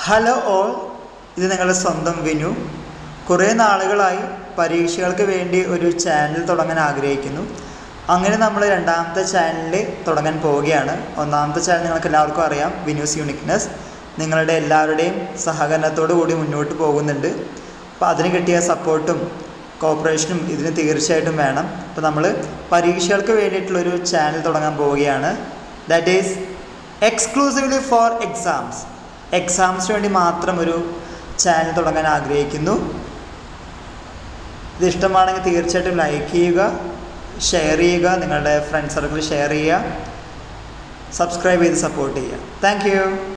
Hello all, ഇത് നിങ്ങളുടെ സ്വന്തം വിനു. കുറേ നാളുകളായി പരീക്ഷകൾക്ക് വേണ്ടി ഒരു ചാനൽ തുടങ്ങാൻ ആഗ്രഹിക്കുന്നു. അങ്ങനെ നമ്മൾ രണ്ടാമത്തെ ചാനൽ തുടങ്ങാൻ പോവുകയാണ്. ഒന്നാമത്തെ ചാനൽ നിങ്ങൾക്ക് എല്ലാവർക്കും അറിയാം, വിനൂസ് യൂണിക്നെസ്. നിങ്ങളുടെ എല്ലാവരുടെയും സഹകരണത്തോടു കൂടി മുന്നോട്ട് പോകുന്നുണ്ട്. അപ്പോൾ അതിന് കിട്ടിയ സപ്പോർട്ടും കോപ്പറേഷനും ഇതിന് തീർച്ചയായിട്ടും വേണം. അപ്പോൾ നമ്മൾ പരീക്ഷകൾക്ക് വേണ്ടിയിട്ടുള്ളൊരു ചാനൽ തുടങ്ങാൻ പോവുകയാണ്. ദാറ്റ് ഈസ് എക്സ്ക്ലൂസീവ്ലി ഫോർ എക്സാംസിന് വേണ്ടി മാത്രം ഒരു ചാനൽ തുടങ്ങാൻ ആഗ്രഹിക്കുന്നു. ഇത് ഇഷ്ടമാണെങ്കിൽ തീർച്ചയായിട്ടും ലൈക്ക് ചെയ്യുക, ഷെയർ ചെയ്യുക, നിങ്ങളുടെ ഫ്രണ്ട് സർക്കിളിൽ ഷെയർ ചെയ്യുക, സബ്സ്ക്രൈബ് ചെയ്ത് സപ്പോർട്ട് ചെയ്യുക. Thank U.